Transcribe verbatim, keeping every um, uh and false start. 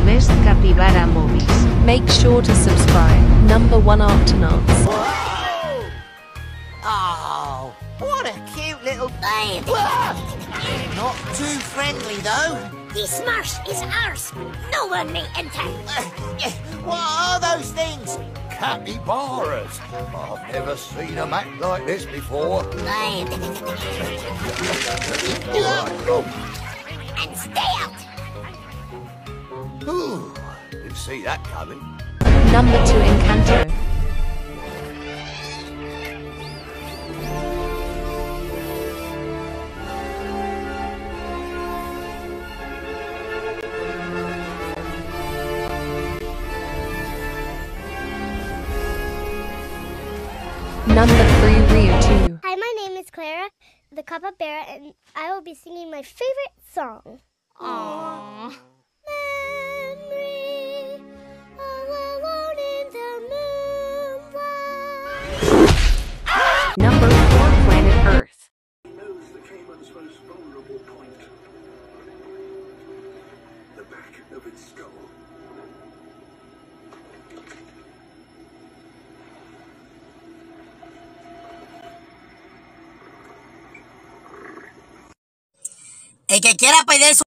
best capybara movies. Make sure to subscribe. Number one Octonauts. Whoa! Oh, what a cute little babe. Not too friendly, though. This marsh is ours. No one may enter. Uh, what are those things? Capybaras. I've never seen them act like this before. Babe. And stay out. Ooh, didn't see that coming. Number two Encanto. Number three Rio two. Hi, my name is Clara, the Capybara, and I will be singing my favorite song. Aww. Memory, all alone in the moonlight. Number four Planet Earth. Knows the caiman's most vulnerable point. The back of its skull. El que quiera pedir su